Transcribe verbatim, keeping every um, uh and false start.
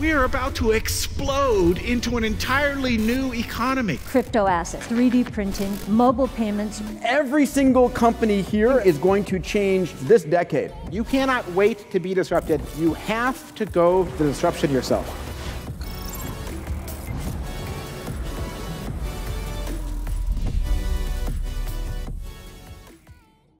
We are about to explode into an entirely new economy. Crypto assets, three D printing, mobile payments. Every single company here is going to change this decade. You cannot wait to be disrupted. You have to go the disruption yourself.